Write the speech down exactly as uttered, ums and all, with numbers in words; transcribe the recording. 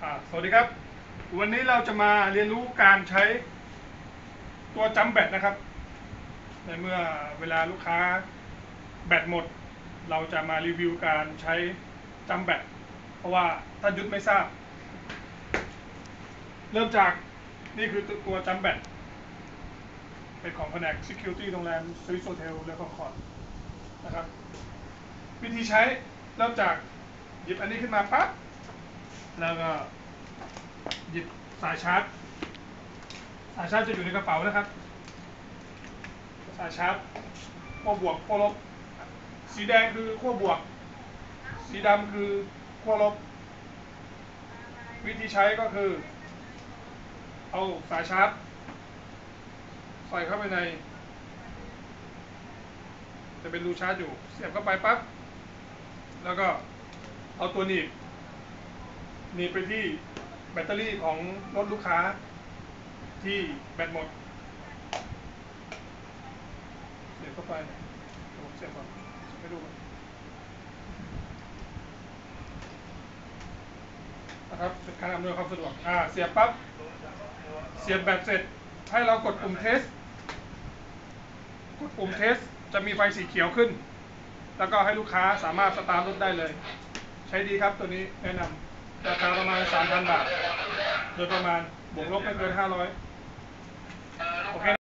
สวัสดีครับวันนี้เราจะมาเรียนรู้การใช้ตัวจำแบตนะครับในเมื่อเวลาลูกค้าแบตหมดเราจะมารีวิวการใช้จำแบตเพราะว่าถ้ายุทธไม่ทราบเริ่มจากนี่คือตัวจำแบตเป็นของแผนก Security โรงแรม Swiss Hotel และคอนคอร์ดนะครับวิธีใช้เริ่มจากหยิบอันนี้ขึ้นมาปั๊บแล้วก็หยิบสายชาร์จสายชาร์จจะอยู่ในกระเป๋านะครับสายชาร์จขั้วบวกขั้วลบสีแดงคือขั้วบวกสีดำคือขั้วลบวิธีใช้ก็คือเอาสายชาร์จใส่เข้าไปในจะเป็นรูชาร์จอยู่เสียบเข้าไปปั๊บแล้วก็เอาตัวหนีบหนีบไปที่แบตเตอรี่ของรถลูกค้าที่แบตหมดเสียบเข้าไปผมเสียบก่อนให้ดูนะครับเป็นการอำนวยความสะดวกอ่าเสียบปั๊บเสียบแบตเสร็จให้เรากดปุ่มเทสกดปุ่มเทสจะมีไฟสีเขียวขึ้นแล้วก็ให้ลูกค้าสามารถสตาร์ทรถได้เลยใช้ดีครับตัวนี้แนะนำราคาประมาณ สามพัน บาทโดยประมาณบวกลบไม่เกินห้าร้อยโอเค